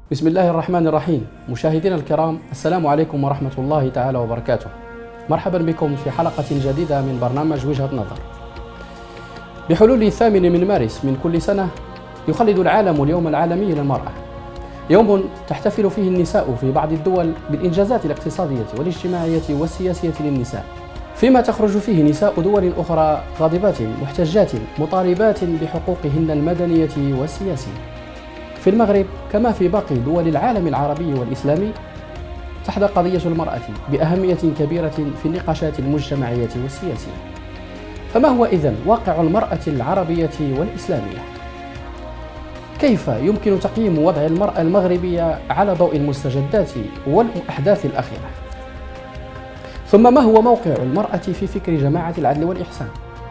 بسم الله الرحمن الرحيم. مشاهدينا الكرام، السلام عليكم ورحمة الله تعالى وبركاته. مرحبا بكم في حلقة جديدة من برنامج وجهة نظر. بحلول 8 من مارس من كل سنة يخلد العالم اليوم العالمي للمرأة، يوم تحتفل فيه النساء في بعض الدول بالإنجازات الاقتصادية والاجتماعية والسياسية للنساء، فيما تخرج فيه نساء دول أخرى غاضبات محتجات مطالبات بحقوقهن المدنية والسياسية. في المغرب كما في باقي دول العالم العربي والإسلامي تحظى قضية المرأة بأهمية كبيرة في النقاشات المجتمعية والسياسية. فما هو إذن واقع المرأة العربية والإسلامية؟ كيف يمكن تقييم وضع المرأة المغربية على ضوء المستجدات والأحداث الأخيرة؟ ثم ما هو موقع المرأة في فكر جماعة العدل والإحسان؟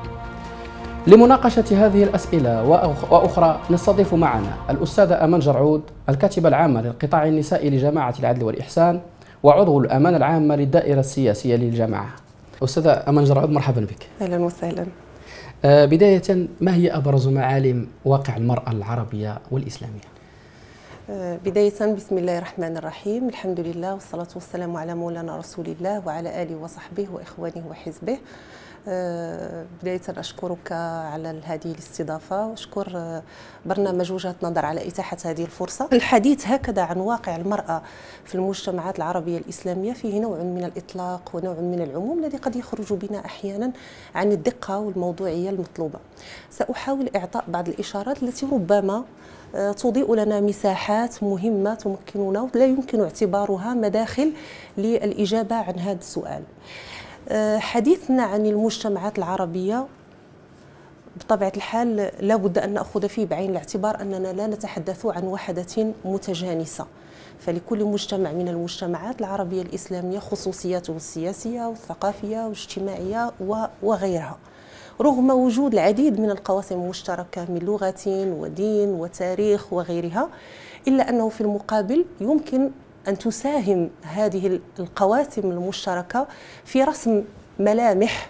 لمناقشة هذه الأسئلة وأخرى نستضيف معنا الأستاذة أمان جرعود، الكاتبة العامة للقطاع النسائي لجماعة العدل والإحسان وعضو الأمانة العامة للدائرة السياسية للجماعة. أستاذة أمان جرعود، مرحبا بك. أهلا وسهلا. بداية، ما هي أبرز معالم واقع المرأة العربية والإسلامية؟ بداية بسم الله الرحمن الرحيم، الحمد لله والصلاة والسلام على مولانا رسول الله وعلى آله وصحبه وإخوانه وحزبه. بداية أشكرك على هذه الاستضافة وأشكر برنامج وجهة نظر على إتاحة هذه الفرصة. الحديث هكذا عن واقع المرأة في المجتمعات العربية الإسلامية فيه نوع من الإطلاق ونوع من العموم الذي قد يخرج بنا أحيانا عن الدقة والموضوعية المطلوبة. سأحاول إعطاء بعض الإشارات التي ربما تضيء لنا مساحات مهمة تمكننا لا يمكن اعتبارها مداخل للإجابة عن هذا السؤال. حديثنا عن المجتمعات العربية بطبيعة الحال لا بد أن نأخذ فيه بعين الاعتبار أننا لا نتحدث عن وحدة متجانسة، فلكل مجتمع من المجتمعات العربية الإسلامية خصوصياته السياسية والثقافية والاجتماعية وغيرها، رغم وجود العديد من القواسم المشتركة من لغة ودين وتاريخ وغيرها، إلا أنه في المقابل يمكن أن تساهم هذه القواسم المشتركة في رسم ملامح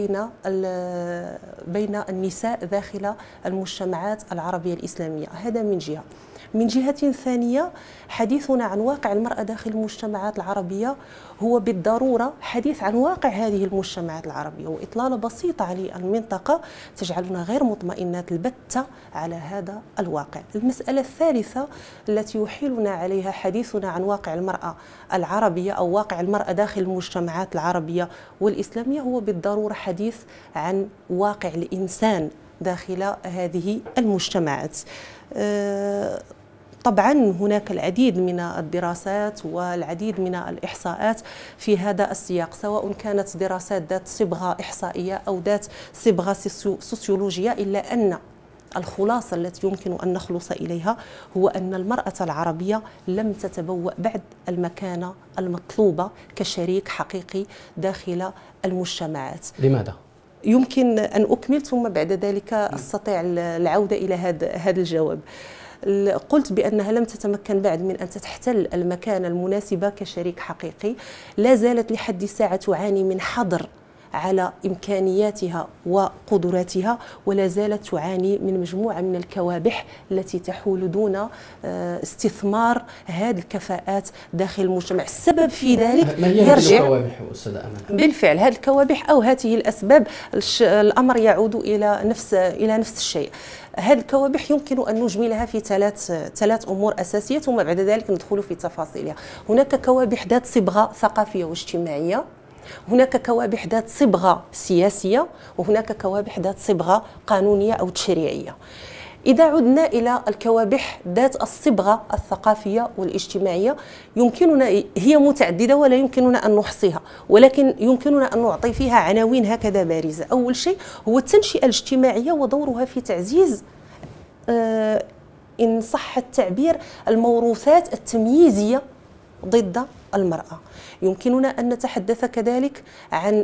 بين النساء داخل المجتمعات العربية الإسلامية. هذا من جهة. من جهة ثانية، حديثنا عن واقع المرأة داخل المجتمعات العربية هو بالضرورة حديث عن واقع هذه المجتمعات العربية وإطلالة بسيطة للمنطقة تجعلنا غير مطمئنات البتة على هذا الواقع. المسألة الثالثة التي يحيلنا عليها حديثنا عن واقع المرأة العربية أو واقع المرأة داخل المجتمعات العربية والإسلامية هو بالضرورة حديث عن واقع الإنسان داخل هذه المجتمعات. طبعا هناك العديد من الدراسات والعديد من الإحصاءات في هذا السياق، سواء كانت دراسات ذات صبغة إحصائية أو ذات صبغة سوسيولوجية، إلا أن الخلاصة التي يمكن أن نخلص إليها هو أن المرأة العربية لم تتبوأ بعد المكانة المطلوبة كشريك حقيقي داخل المجتمعات. لماذا؟ يمكن أن أكمل ثم بعد ذلك أستطيع العودة إلى هذا الجواب. قلت بأنها لم تتمكن بعد من أن تحتل المكانة المناسبة كشريك حقيقي، لا زالت لحد الساعة تعاني من حظر على إمكانياتها وقدراتها، ولا زالت تعاني من مجموعة من الكوابح التي تحول دون استثمار هذه الكفاءات داخل المجتمع. السبب في ذلك ما هي هذه الكوابح أستاذة أمان؟ بالفعل هذه الكوابح أو هذه الأسباب الأمر يعود إلى نفس الشيء. هذه الكوابح يمكن أن نجملها في ثلاث أمور أساسية ثم بعد ذلك ندخل في تفاصيلها. هناك كوابح ذات صبغة ثقافية واجتماعية، هناك كوابح ذات صبغة سياسية، وهناك كوابح ذات صبغة قانونية أو تشريعية. إذا عدنا إلى الكوابح ذات الصبغة الثقافية والاجتماعية هي متعددة ولا يمكننا أن نحصيها، ولكن يمكننا أن نعطي فيها عناوين هكذا بارزة. أول شيء هو التنشئة الاجتماعية ودورها في تعزيز إن صح التعبير الموروثات التمييزية ضد المرأة. يمكننا أن نتحدث كذلك عن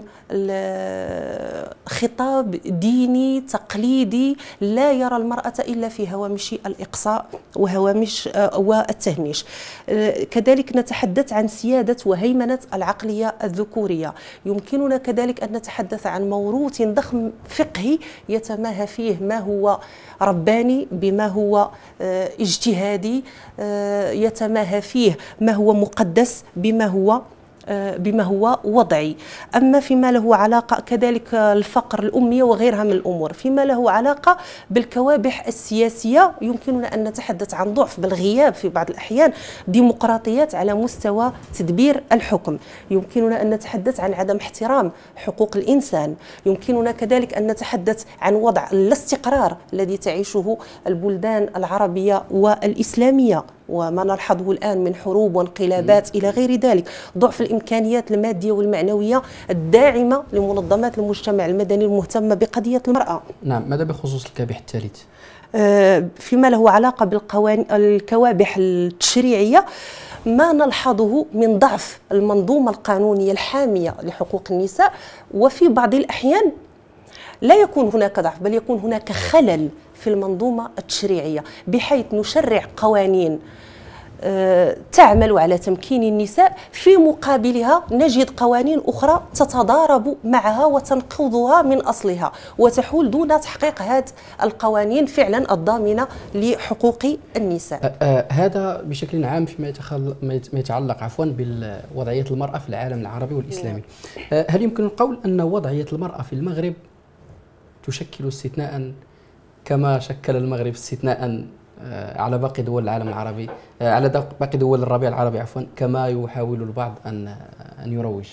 خطاب ديني تقليدي لا يرى المرأة إلا في هوامش الإقصاء وهوامش والتهميش. كذلك نتحدث عن سيادة وهيمنة العقلية الذكورية. يمكننا كذلك أن نتحدث عن موروث ضخم فقهي يتماهى فيه ما هو رباني بما هو اجتهادي، يتماهى فيه ما هو مقدس بما هو وضعي. أما فيما له علاقة كذلك الفقر، الأمية وغيرها من الأمور، فيما له علاقة بالكوابح السياسية يمكننا أن نتحدث عن ضعف بل غياب في بعض الأحيان ديمقراطيات على مستوى تدبير الحكم. يمكننا أن نتحدث عن عدم احترام حقوق الإنسان. يمكننا كذلك أن نتحدث عن وضع الاستقرار الذي تعيشه البلدان العربية والإسلامية وما نلحظه الآن من حروب وانقلابات إلى غير ذلك، ضعف الإمكانيات المادية والمعنوية الداعمة لمنظمات المجتمع المدني المهتمة بقضية المرأة. نعم، ماذا بخصوص الكابح الثالث؟ فيما له علاقة بالكوابح التشريعية، ما نلحظه من ضعف المنظومة القانونية الحامية لحقوق النساء، وفي بعض الأحيان لا يكون هناك ضعف بل يكون هناك خلل في المنظومة التشريعية، بحيث نشرع قوانين تعمل على تمكين النساء، في مقابلها نجد قوانين أخرى تتضارب معها وتنقضها من أصلها وتحول دون تحقيق هذه القوانين فعلا الضامنة لحقوق النساء. هذا بشكل عام فيما يتعلق بوضعية المرأة في العالم العربي والإسلامي. هل يمكن القول أن وضعية المرأة في المغرب تشكل استثناء كما شكل المغرب استثناء على باقي دول العالم العربي، على باقي دول الربيع العربي كما يحاول البعض أن يروج؟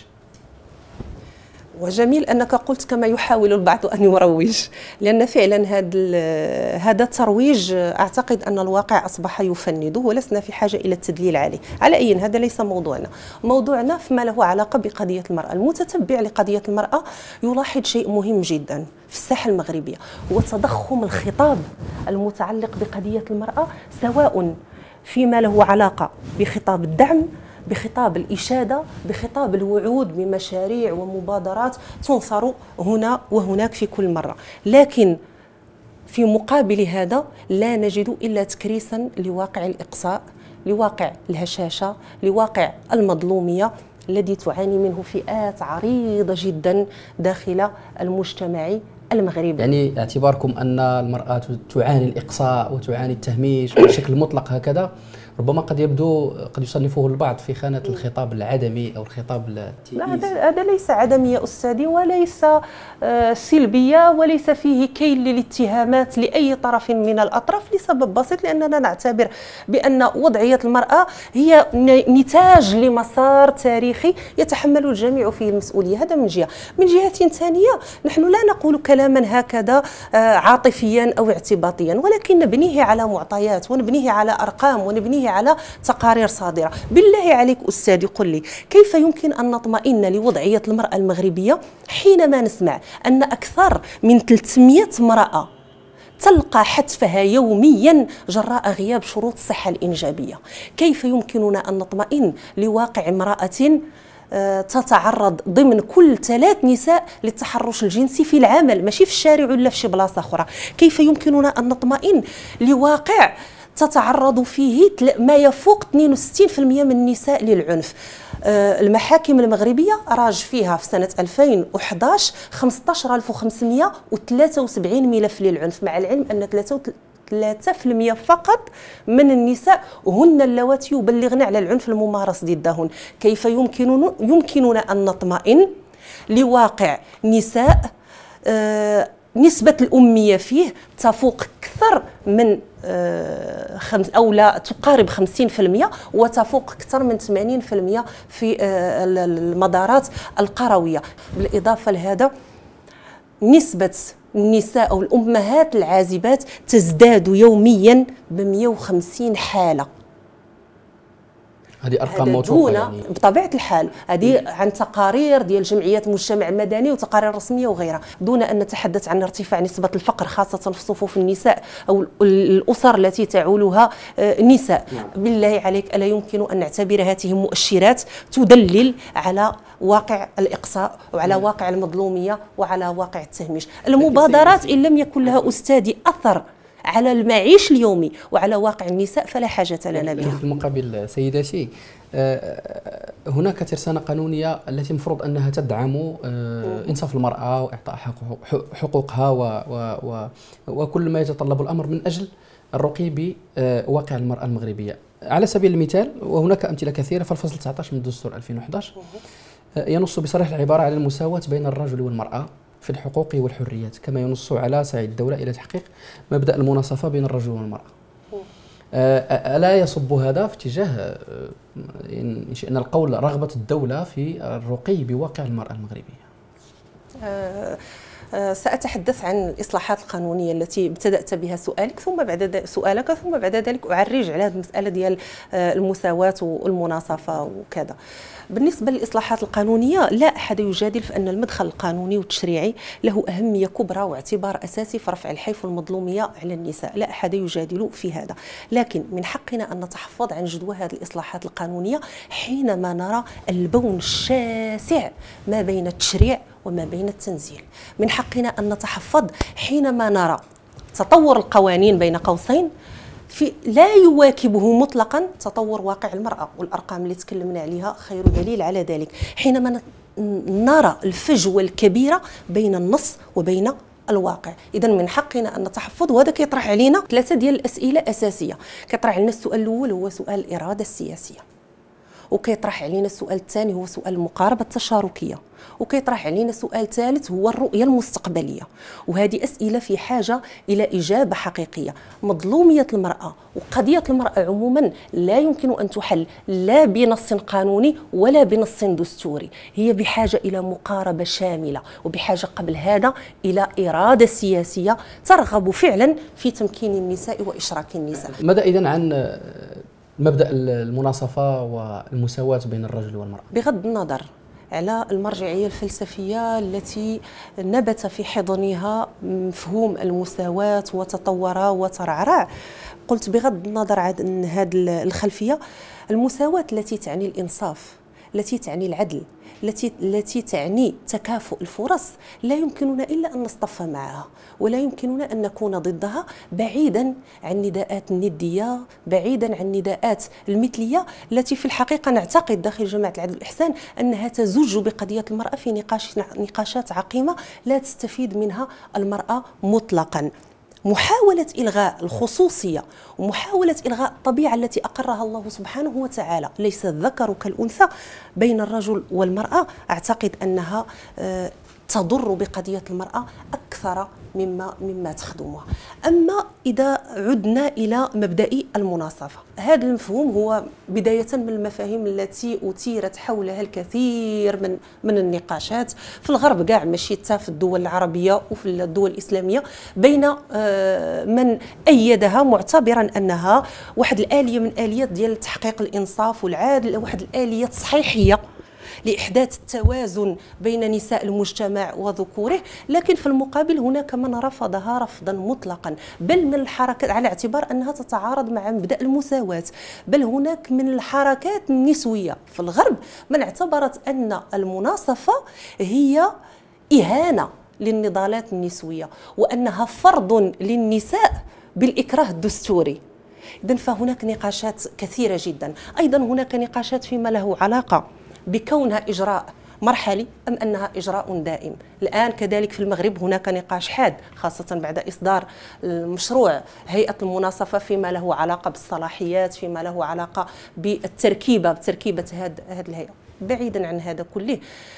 وجميل أنك قلت كما يحاول البعض أن يروج، لأن فعلا هذا الترويج أعتقد أن الواقع أصبح يفنده ولسنا في حاجة إلى التدليل عليه. على أي هذا ليس موضوعنا فيما له علاقة بقضية المرأة. المتتبع لقضية المرأة يلاحظ شيء مهم جدا في الساحة المغربية، هو تضخم الخطاب المتعلق بقضية المرأة، سواء فيما له علاقة بخطاب الدعم، بخطاب الإشادة، بخطاب الوعود بمشاريع ومبادرات تنثر هنا وهناك في كل مرة. لكن في مقابل هذا لا نجد إلا تكريسا لواقع الإقصاء، لواقع الهشاشة، لواقع المظلومية الذي تعاني منه فئات عريضة جدا داخل المجتمع المغربي. يعني اعتباركم أن المرأة تعاني الإقصاء وتعاني التهميش بشكل مطلق هكذا ربما قد يصنفه البعض في خانة الخطاب العدمي أو الخطاب التئيس. هذا ليس عدمي يا أستاذي، وليس سلبية، وليس فيه كيل للاتهامات لأي طرف من الأطراف، لسبب بسيط، لأننا نعتبر بأن وضعية المرأة هي نتاج لمسار تاريخي يتحمل الجميع فيه المسؤولية. هذا من جهة. من جهة ثانية نحن لا نقول كلاما هكذا عاطفيا أو اعتباطيا، ولكن نبنيه على معطيات ونبنيه على أرقام ونبنيه على تقارير صادرة. بالله عليك أستاذي قل لي كيف يمكن أن نطمئن لوضعية المرأة المغربية حينما نسمع أن أكثر من 300 امرأة تلقى حتفها يوميا جراء غياب شروط الصحة الإنجابية؟ كيف يمكننا أن نطمئن لواقع امرأة تتعرض ضمن كل 3 نساء للتحرش الجنسي في العمل، ماشي في الشارع ولا في شي بلاصة أخرى؟ كيف يمكننا أن نطمئن لواقع تتعرض فيه ما يفوق 62% من النساء للعنف؟ المحاكم المغربية راج فيها في سنة 2011 15573 ملف للعنف، مع العلم أن 3% فقط من النساء هن اللواتي يبلغن على العنف الممارس ضدهن. كيف يمكننا أن نطمئن لواقع نساء نسبة الأمية فيه تفوق أكثر من أو لا تقارب 50%، وتفوق أكثر من 80% في المدارات القروية؟ بالإضافة لهذا نسبة النساء أو الأمهات العازبات تزداد يوميا ب150 حالة. هذه ارقام موثوقه يعني. بطبيعه الحال هذه عن تقارير ديال جمعيات المجتمع المدني وتقارير رسميه وغيرها، دون ان نتحدث عن ارتفاع نسبه الفقر خاصه في صفوف النساء او الاسر التي تعولها نساء. بالله عليك، الا يمكن ان نعتبر هذه مؤشرات تدلل على واقع الاقصاء وعلى واقع المظلوميه وعلى واقع التهميش؟ المبادرات ان لم يكن لها استاذي اثر على المعيش اليومي وعلى واقع النساء فلا حاجة لنا بها. في المقابل سيداتي، هناك ترسانة قانونية التي المفروض أنها تدعم إنصاف المرأة وإعطاء حقوقها وكل ما يتطلب الأمر من أجل الرقي بواقع المرأة المغربية. على سبيل المثال، وهناك أمثلة كثيرة، فالفصل 19 من دستور 2011 ينص بصريح العبارة على المساواة بين الرجل والمرأة في الحقوق والحريات، كما ينص على سعي الدولة إلى تحقيق مبدأ المناصفة بين الرجل والمرأة. ألا يصب هذا في اتجاه إن شئنا القول رغبة الدولة في الرقي بواقع المرأة المغربية؟ سأتحدث عن الإصلاحات القانونية التي ابتدأت بها سؤالك ثم بعد ذلك أعرج على هذه المسألة ديال المساواة والمناصفة وكذا. بالنسبة للإصلاحات القانونية، لا أحد يجادل في أن المدخل القانوني والتشريعي له أهمية كبرى واعتبار أساسي في رفع الحيف والمظلومية على النساء، لا أحد يجادل في هذا، لكن من حقنا أن نتحفظ عن جدوى هذه الإصلاحات القانونية حينما نرى البون الشاسع ما بين التشريع وما بين التنزيل. من حقنا أن نتحفظ حينما نرى تطور القوانين بين قوسين لا يواكبه مطلقا تطور واقع المرأة، والأرقام اللي تكلمنا عليها خير دليل على ذلك. حينما نرى الفجوة الكبيرة بين النص وبين الواقع، إذا من حقنا أن نتحفظ. وهذا كيطرح علينا ثلاثة ديال الأسئلة أساسية. كيطرح علينا السؤال الأول هو سؤال الإرادة السياسية، وكيطرح علينا السؤال الثاني هو سؤال المقاربة التشاركية، وكيطرح علينا سؤال ثالث هو الرؤية المستقبلية. وهذه أسئلة في حاجة إلى إجابة حقيقية. مظلومية المرأة وقضية المرأة عموما لا يمكن أن تحل لا بنص قانوني ولا بنص دستوري، هي بحاجة إلى مقاربة شاملة، وبحاجة قبل هذا إلى إرادة سياسية ترغب فعلا في تمكين النساء وإشراك النساء. ماذا إذن عن مبدأ المناصفة والمساواة بين الرجل والمرأة؟ بغض النظر على المرجعية الفلسفية التي نبت في حضنها مفهوم المساواة وتطور وترعرع، قلت بغض النظر عن هذه الخلفية، المساواة التي تعني الإنصاف، التي تعني العدل، التي تعني تكافؤ الفرص، لا يمكننا إلا أن نصطف معها، ولا يمكننا أن نكون ضدها، بعيدا عن نداءات الندية، بعيدا عن نداءات المثلية التي في الحقيقة نعتقد داخل جماعة العدل والإحسان أنها تزج بقضية المرأة في نقاشات عقيمة لا تستفيد منها المرأة مطلقا. محاولة إلغاء الخصوصية ومحاولة إلغاء الطبيعة التي أقرها الله سبحانه وتعالى، ليس الذكر كالأنثى، بين الرجل والمرأة، أعتقد أنها تضر بقضية المرأة أكثر مما تخدمها. أما إذا عدنا إلى مبدأ المناصفة، هذا المفهوم هو بداية من المفاهيم التي أثيرت حولها الكثير من النقاشات في الغرب كاع، ماشي حتى في الدول العربية وفي الدول الإسلامية، بين من أيدها معتبرا أنها واحد الآلية من آليات ديال تحقيق الإنصاف والعدل، واحد الآلية تصحيحية لإحداث التوازن بين نساء المجتمع وذكوره. لكن في المقابل هناك من رفضها رفضا مطلقا، بل من الحركات على اعتبار أنها تتعارض مع مبدأ المساواة، بل هناك من الحركات النسوية في الغرب من اعتبرت أن المناصفة هي إهانة للنضالات النسوية، وأنها فرض للنساء بالإكراه الدستوري. إذن فهناك نقاشات كثيرة جدا. أيضا هناك نقاشات فيما له علاقة بكونها إجراء مرحلي أم أنها إجراء دائم. الآن كذلك في المغرب هناك نقاش حاد، خاصة بعد إصدار المشروع هيئة المناصفة فيما له علاقة بالصلاحيات، فيما له علاقة بتركيبة هذه الهيئة. بعيدا عن هذا كله،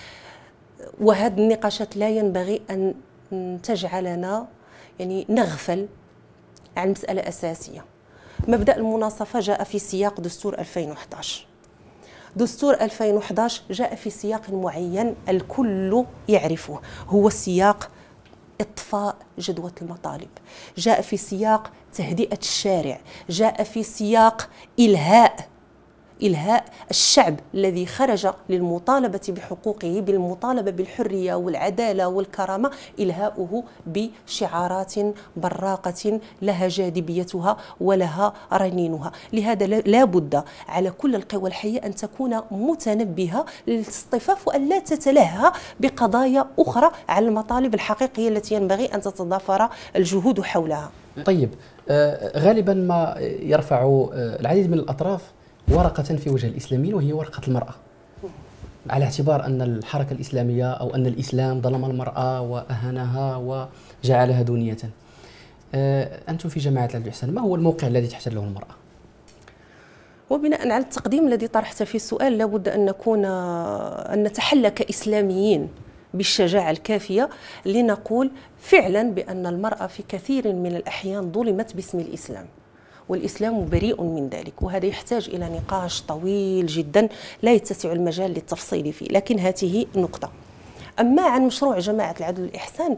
وهذه النقاشات لا ينبغي أن تجعلنا نغفل عن مسألة أساسية. مبدأ المناصفة جاء في سياق دستور 2011. دستور 2011 جاء في سياق معين الكل يعرفه، هو سياق إطفاء جدوى المطالب، جاء في سياق تهدئة الشارع، جاء في سياق إلهاء إلهاء الشعب الذي خرج للمطالبة بحقوقه، بالمطالبة بالحرية والعدالة والكرامة، إلهاؤه بشعارات براقة لها جاذبيتها ولها رنينها. لهذا لا بد على كل القوى الحية أن تكون متنبهة للاصطفاف وأن لا تتلهى بقضايا أخرى على المطالب الحقيقية التي ينبغي أن تتضافر الجهود حولها. طيب، غالبا ما يرفع العديد من الأطراف ورقة في وجه الإسلاميين، وهي ورقة المرأة، على اعتبار أن الحركة الإسلامية أو أن الإسلام ظلم المرأة وأهانها وجعلها دونية. أنتم في جماعة العدل والإحسان، ما هو الموقع الذي تحتله المرأة؟ وبناء على التقديم الذي طرحت في السؤال، لابد أن نتحلى كإسلاميين بالشجاعة الكافية لنقول فعلا بأن المرأة في كثير من الأحيان ظلمت باسم الإسلام، والإسلام بريء من ذلك، وهذا يحتاج إلى نقاش طويل جدا لا يتسع المجال للتفصيل فيه، لكن هذه نقطة. أما عن مشروع جماعة العدل والإحسان،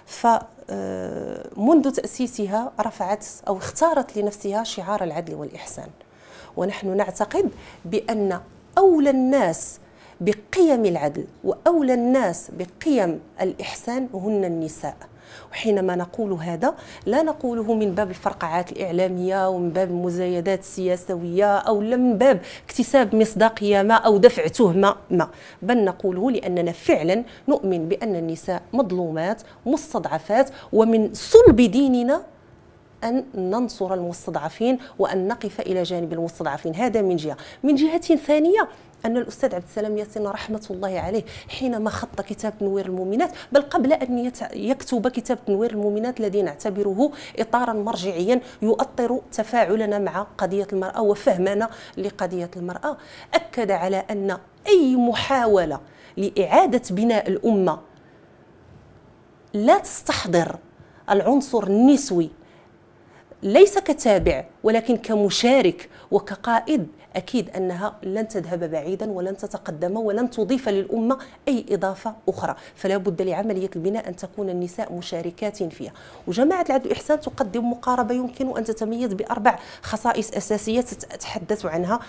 فمنذ تأسيسها رفعت أو اختارت لنفسها شعار العدل والإحسان، ونحن نعتقد بأن أولى الناس بقيم العدل وأولى الناس بقيم الإحسان هن النساء. وحينما نقول هذا لا نقوله من باب الفرقعات الإعلامية ومن باب المزايدات السياسوية أو من باب اكتساب مصداقية ما أو دفع تهمة ما، بل نقوله لأننا فعلا نؤمن بأن النساء مظلومات مستضعفات، ومن صلب ديننا أن ننصر المستضعفين وأن نقف إلى جانب المستضعفين. هذا من جهة. من جهة ثانية، أن الأستاذ عبد السلام ياسين رحمة الله عليه حينما خط كتاب تنوير المؤمنات، بل قبل أن يكتب كتاب تنوير المؤمنات الذي نعتبره إطارا مرجعيا يؤطر تفاعلنا مع قضية المرأة وفهمنا لقضية المرأة، أكد على أن أي محاولة لإعادة بناء الأمة لا تستحضر العنصر النسوي ليس كتابع ولكن كمشارك وكقائد، أكيد أنها لن تذهب بعيدا ولن تتقدم ولن تضيف للأمة أي إضافة أخرى. فلا بد لعملية البناء أن تكون النساء مشاركات فيها. وجماعة العدل والإحسان تقدم مقاربة يمكن أن تتميز ب4 خصائص أساسية تتحدث عنها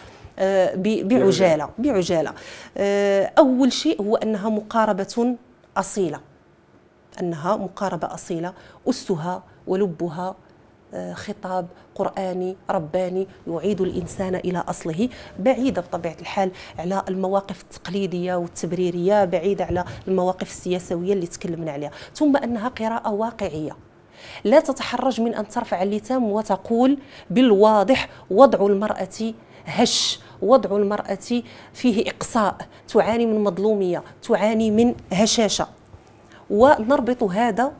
بعجالة. أول شيء هو أنها مقاربة أصيلة، أسها ولبها خطاب قرآني رباني يعيد الإنسان إلى أصله، بعيدة بطبيعة الحال على المواقف التقليدية والتبريرية، بعيدة على المواقف السياسوية اللي تكلمنا عليها. ثم أنها قراءة واقعية، لا تتحرج من أن ترفع اللتام وتقول بالواضح وضع المرأة هش، وضع المرأة فيه إقصاء، تعاني من مظلومية، تعاني من هشاشة، ونربط هذا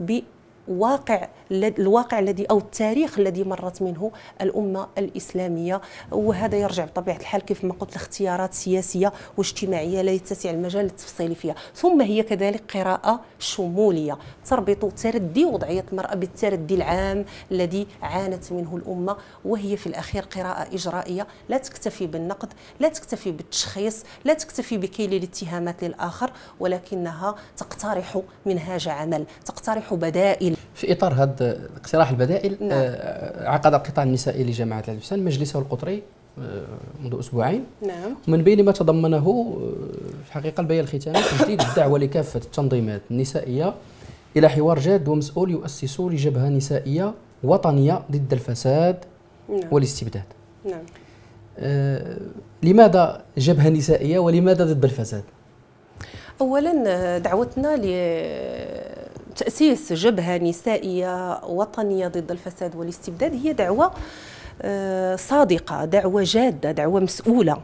الواقع الذي أو التاريخ الذي مرت منه الأمة الإسلامية. وهذا يرجع بطبيعة الحال كيف ما قلت لاختيارات سياسية واجتماعية لا يتسع المجال للتفصيل فيها. ثم هي كذلك قراءة شمولية تربط تردي وضعية المرأة بالتردي العام الذي عانت منه الأمة، وهي في الأخير قراءة إجرائية لا تكتفي بالنقد، لا تكتفي بالتشخيص، لا تكتفي بكيل الاتهامات للآخر، ولكنها تقترح منهاج عمل، تقترح بدائل. في إطار هذا اقتراح البدائل، عقد القطاع النسائي لجماعة العدل والإحسان مجلسه القطري منذ أسبوعين. نعم. ومن بين ما تضمنه في الحقيقة البيان الختامي تجديد الدعوة لكافة التنظيمات النسائية إلى حوار جاد ومسؤول يؤسس لجبهة نسائية وطنية ضد الفساد والاستبداد. نعم. لماذا جبهة نسائية ولماذا ضد الفساد؟ أولا دعوتنا لتأسيس جبهة نسائية وطنية ضد الفساد والاستبداد هي دعوة صادقة، دعوة جادة، دعوة مسؤولة.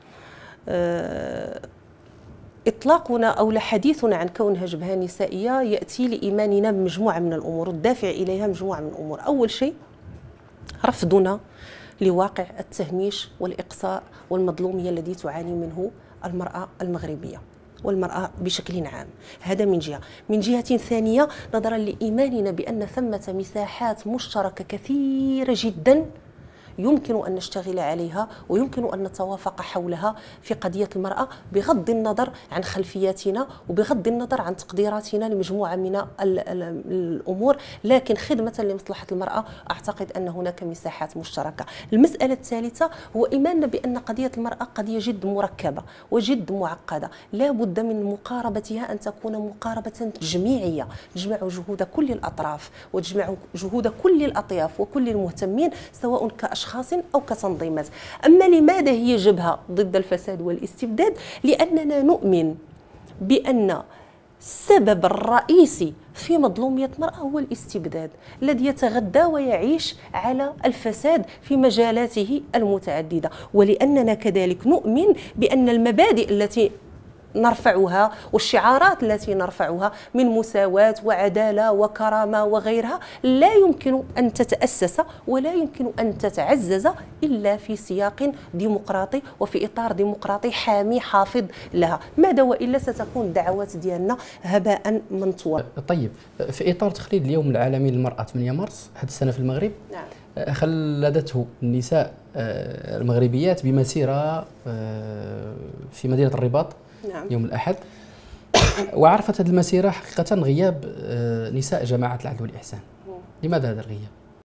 إطلاقنا أو حديثنا عن كونها جبهة نسائية يأتي لإيماننا بمجموعة من الأمور والدافع إليها مجموعة من الأمور. أول شيء رفضنا لواقع التهميش والإقصاء والمظلومية الذي تعاني منه المرأة المغربية والمرأة بشكل عام. هذا من جهة. من جهة ثانية نظرا لإيماننا بأن ثمة مساحات مشتركة كثيرة جدا يمكن أن نشتغل عليها ويمكن أن نتوافق حولها في قضية المرأة بغض النظر عن خلفياتنا وبغض النظر عن تقديراتنا لمجموعة من الأمور، لكن خدمة لمصلحة المرأة أعتقد أن هناك مساحات مشتركة. المسألة الثالثة هو إيماننا بأن قضية المرأة قضية جد مركبة وجد معقدة، لا بد من مقاربتها أن تكون مقاربة جميعية تجمع جهود كل الأطراف وتجمع جهود كل الأطياف وكل المهتمين سواء كأشخاص أو كتنظيمات. أما لماذا هي جبهة ضد الفساد والاستبداد؟ لأننا نؤمن بأن السبب الرئيسي في مظلومية المرأة هو الاستبداد الذي يتغذى ويعيش على الفساد في مجالاته المتعددة، ولأننا كذلك نؤمن بأن المبادئ التي نرفعها والشعارات التي نرفعها من مساواة وعدالة وكرامة وغيرها لا يمكن أن تتأسس ولا يمكن أن تتعزز إلا في سياق ديمقراطي وفي إطار ديمقراطي حامي حافظ لها، ماذا وإلا ستكون الدعوات ديالنا هباء منثورا. طيب، في إطار تخليد اليوم العالمي للمرأة 8 مارس هذه السنة في المغرب، نعم، خلدته النساء المغربيات بمسيرة في مدينة الرباط، نعم، يوم الأحد، وعرفت هذه المسيرة حقيقة غياب نساء جماعة العدل والإحسان. لماذا هذا الغياب؟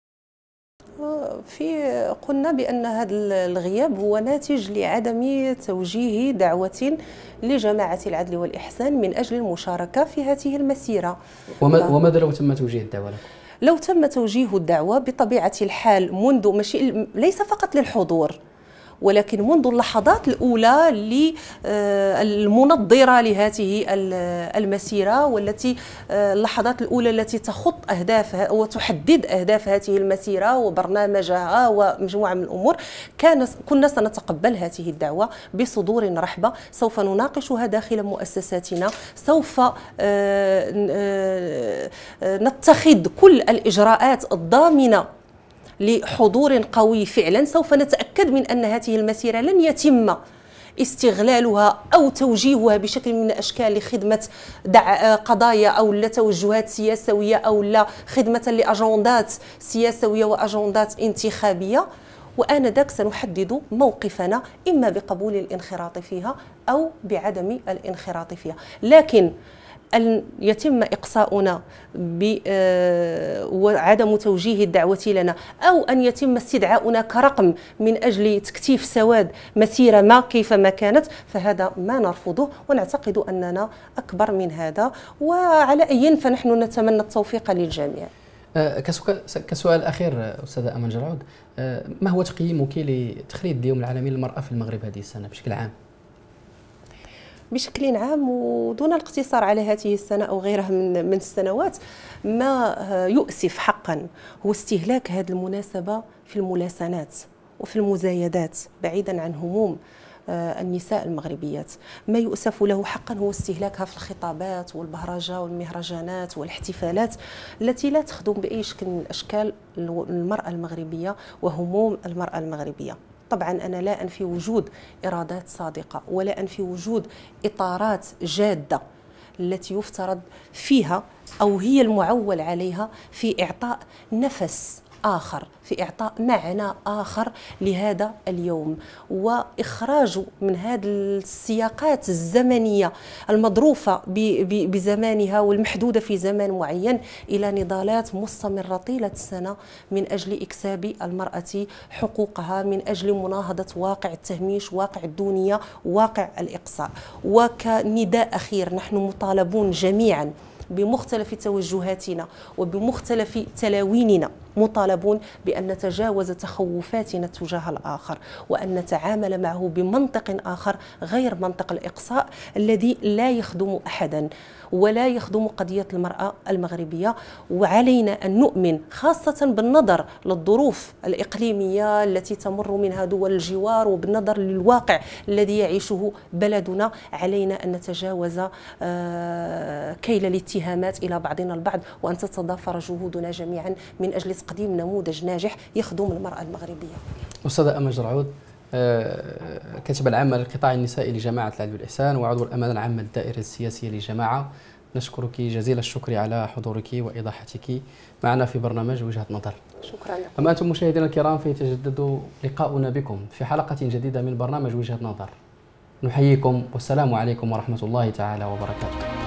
قلنا بأن هذا الغياب هو ناتج لعدم توجيه دعوة لجماعة العدل والإحسان من أجل المشاركة في هذه المسيرة. وماذا لو تم توجيه الدعوة لكم؟ لو تم توجيه الدعوة بطبيعة الحال منذ ليس فقط للحضور ولكن منذ اللحظات الأولى المنظرة لهذه المسيرة، والتي اللحظات الأولى التي تخط أهدافها وتحدد أهداف هذه المسيرة وبرنامجها ومجموعة من الأمور، كنا سنتقبل هذه الدعوة بصدور رحبة، سوف نناقشها داخل مؤسساتنا، سوف نتخذ كل الإجراءات الضامنة لحضور قوي فعلا. سوف نتأكد من أن هذه المسيرة لن يتم استغلالها أو توجيهها بشكل من الأشكال لخدمة قضايا أو لتوجهات سياسوية أو لا خدمة لأجندات سياسوية وأجندات انتخابية، وآنذاك سنحدد موقفنا إما بقبول الانخراط فيها أو بعدم الانخراط فيها. لكن أن يتم إقصاؤنا وعدم توجيه الدعوة لنا أو أن يتم استدعاؤنا كرقم من أجل تكتيف سواد مسيرة ما كيفما كانت، فهذا ما نرفضه ونعتقد أننا أكبر من هذا. وعلى أي فنحن نتمنى التوفيق للجميع. كسؤال أخير أستاذة أمل جرعود، ما هو تقييمك لتخليد اليوم العالمي للمرأة في المغرب هذه السنة بشكل عام؟ بشكل عام ودون الاقتصار على هذه السنة أو غيرها من السنوات، ما يؤسف حقا هو استهلاك هذه المناسبة في الملاسنات وفي المزايدات بعيدا عن هموم النساء المغربيات. ما يؤسف له حقا هو استهلاكها في الخطابات والبهرجة والمهرجانات والاحتفالات التي لا تخدم بأي شكل من الأشكال المرأة المغربية وهموم المرأة المغربية. طبعا أنا لا أنفي وجود إرادات صادقة ولا أنفي وجود إطارات جادة التي يفترض فيها أو هي المعول عليها في إعطاء نفس آخر، في إعطاء معنى آخر لهذا اليوم، وإخراجه من هذه السياقات الزمنية المضروفة بزمانها والمحدودة في زمان معين إلى نضالات مستمرة طيلة السنة من أجل إكساب المرأة حقوقها، من أجل مناهضة واقع التهميش، واقع الدونية، واقع الإقصاء. وكنداء أخير، نحن مطالبون جميعا بمختلف توجهاتنا وبمختلف تلاويننا، مطالبون بأن نتجاوز تخوفاتنا تجاه الآخر وأن نتعامل معه بمنطق آخر غير منطق الإقصاء الذي لا يخدم أحدا ولا يخدم قضية المرأة المغربية. وعلينا أن نؤمن خاصة بالنظر للظروف الإقليمية التي تمر منها دول الجوار وبالنظر للواقع الذي يعيشه بلدنا، علينا أن نتجاوز كيل الاتهامات إلى بعضنا البعض وأن تتضافر جهودنا جميعا من أجل تقديم نموذج ناجح يخدم المرأة المغربية. أستاذة أمل جرعود، كاتبة العامة للقطاع النسائي لجماعة العدل والإحسان وعضو الأمانة العامة للدائرة السياسية لجماعة، نشكرك جزيل الشكر على حضورك وإيضاحتك معنا في برنامج وجهة نظر. شكرا لكم. أما أنتم مشاهدينا الكرام، فيتجدد لقاؤنا بكم في حلقة جديدة من برنامج وجهة نظر. نحييكم والسلام عليكم ورحمة الله تعالى وبركاته.